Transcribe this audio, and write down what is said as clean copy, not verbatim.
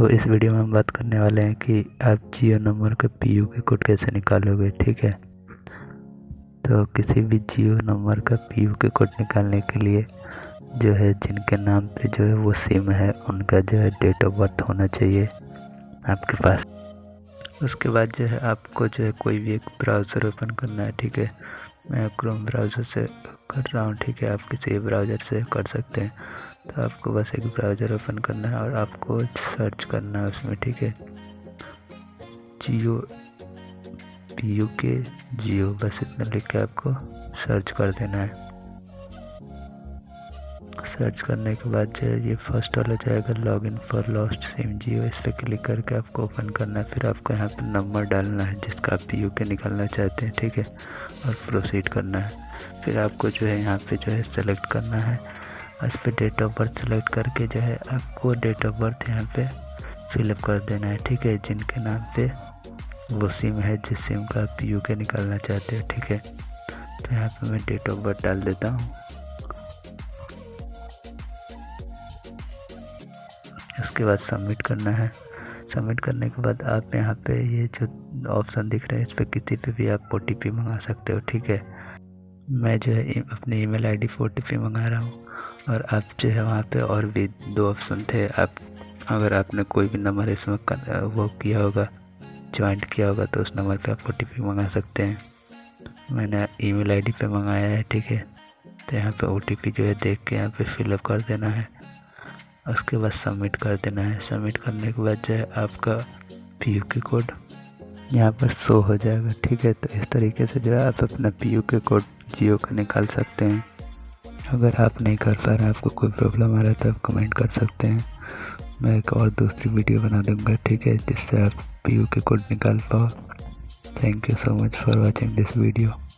तो इस वीडियो में हम बात करने वाले हैं कि आप जियो नंबर का पीयू के कोड कैसे निकालोगे। ठीक है, तो किसी भी जियो नंबर का पीयू के कोड निकालने के लिए जो है जिनके नाम पे जो है वो सिम है उनका जो है डेट ऑफ बर्थ होना चाहिए आपके पास। उसके बाद जो है आपको जो है कोई भी एक ब्राउज़र ओपन करना है। ठीक है, मैं क्रोम ब्राउज़र से कर रहा हूँ। ठीक है, आप किसी ब्राउज़र से कर सकते हैं। तो आपको बस एक ब्राउज़र ओपन करना है और आपको सर्च करना है उसमें। ठीक है, जियो पीयू के जियो, बस इतना लिख के आपको सर्च कर देना है। सर्च करने के बाद जो है ये फर्स्ट वाला जाएगा login for lost SIM Jio, इस पर क्लिक करके आपको ओपन करना है। फिर आपको यहाँ पे नंबर डालना है जिसका आप पीयू के निकालना चाहते हैं। ठीक है, और प्रोसीड करना है। फिर आपको जो है यहाँ पे जो है सेलेक्ट करना है, उस पर डेट ऑफ बर्थ सेलेक्ट करके जो है आपको डेट ऑफ बर्थ यहाँ पे फिलअप कर देना है। ठीक है, जिनके नाम पे वो सिम है जिस सिम का आप पीयू के निकालना चाहते हैं। ठीक है, तो यहाँ पे मैं डेट ऑफ बर्थ डाल देता हूँ। उसके बाद सबमिट करना है। सबमिट करने के बाद आप यहाँ पे ये जो ऑप्शन दिख रहे हैं इस पर किसी पे भी आप OTP मंगा सकते हो। ठीक है, मैं जो है अपनी ईमेल आईडी पे OTP मंगा रहा हूँ और आप जो है वहाँ पे और भी 2 ऑप्शन थे। आप अगर आपने कोई भी नंबर इसमें वो किया होगा, ज्वाइंट किया होगा, तो उस नंबर पे आप OTP मंगा सकते हैं। मैंने ईमेल आईडी पे मंगाया है। ठीक है, तो यहाँ पे OTP जो है देख के यहाँ पे फिलअप कर देना है। उसके बाद सबमिट कर देना है। सबमिट करने के बाद जो है आपका पीयू के कोड यहाँ पर शो हो जाएगा। ठीक है, तो इस तरीके से जो है आप अपना पीयू के कोड जियो का निकाल सकते हैं। अगर आप नहीं कर पा रहे, आपको कोई प्रॉब्लम आ रहा है तो आप कमेंट कर सकते हैं। मैं एक और दूसरी वीडियो बना दूंगा। ठीक है, जिससे आप पीयू के कोड निकाल पाओ। Thank you so much for watching this video.